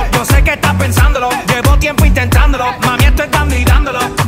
Yo sé que estás pensándolo, llevo tiempo intentándolo. Mami, estoy dando y dándolo.